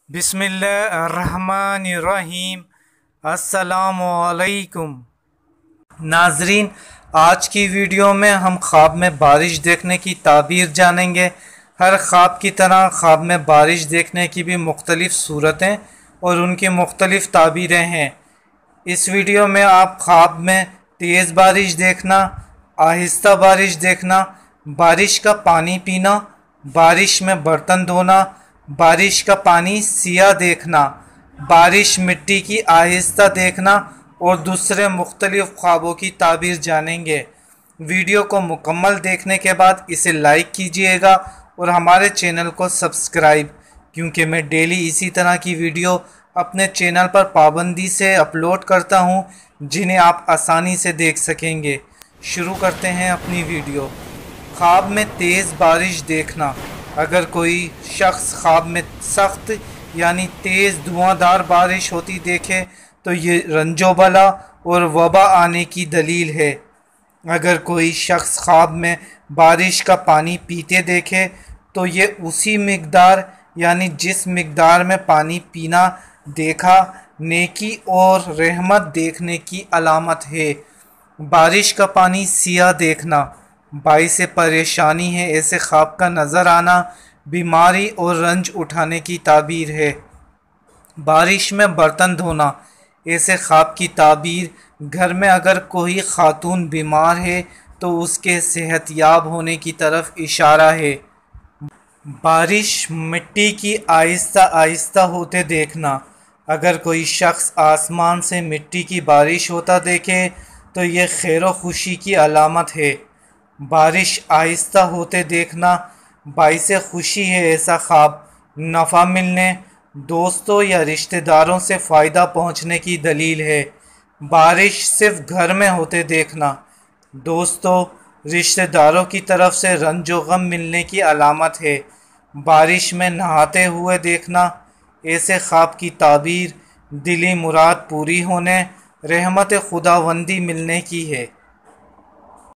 बिस्मिल्लाहिर्रहमानिर्रहीम। अस्सलामुअलैकुम नाजरीन, आज की वीडियो में हम ख्वाब में बारिश देखने की ताबीर जानेंगे। हर ख्वाब की तरह ख्वाब में बारिश देखने की भी मुख्तलिफ़ सूरतें और उनकी मुख्तलिफ़ ताबीरें हैं। इस वीडियो में आप ख्वाब में तेज़ बारिश देखना, आहिस्ता बारिश देखना, बारिश का पानी पीना, बारिश में बर्तन धोना, बारिश का पानी सिया देखना, बारिश मिट्टी की आहिस्ता देखना और दूसरे मुख्तलिफ़ ख्वाबों की ताबीर जानेंगे। वीडियो को मुकम्मल देखने के बाद इसे लाइक कीजिएगा और हमारे चैनल को सब्सक्राइब, क्योंकि मैं डेली इसी तरह की वीडियो अपने चैनल पर पाबंदी से अपलोड करता हूं, जिन्हें आप आसानी से देख सकेंगे। शुरू करते हैं अपनी वीडियो। ख्वाब में तेज़ बारिश देखना। अगर कोई शख्स ख्वाब में सख्त यानी तेज़ धुआंधार बारिश होती देखे तो ये रंजो बला और वबा आने की दलील है। अगर कोई शख्स ख्वाब में बारिश का पानी पीते देखे तो ये उसी मिक़दार यानी जिस मिक़दार में पानी पीना देखा नेकी और रहमत देखने की अलामत है। बारिश का पानी सिया देखना। बाइस परेशानी है ऐसे ख्वाब का नज़र आना बीमारी और रंज उठाने की ताबीर है। बारिश में बर्तन धोना। ऐसे ख्वाब की ताबीर घर में अगर कोई खातून बीमार है तो उसके सेहतयाब होने की तरफ इशारा है। बारिश मिट्टी की आहिस्ता आहिस्ता होते देखना। अगर कोई शख्स आसमान से मिट्टी की बारिश होता देखे तो ये खैर व खुशी की अलामत है। बारिश आहिस्ता होते देखना बाइस खुशी है ऐसा ख्वाब नफ़ा मिलने, दोस्तों या रिश्तेदारों से फ़ायदा पहुंचने की दलील है। बारिश सिर्फ घर में होते देखना दोस्तों रिश्तेदारों की तरफ से रंजो गम मिलने की अलामत है। बारिश में नहाते हुए देखना। ऐसे ख्वाब की ताबीर दिली मुराद पूरी होने, रहमत खुदावंदी मिलने की है।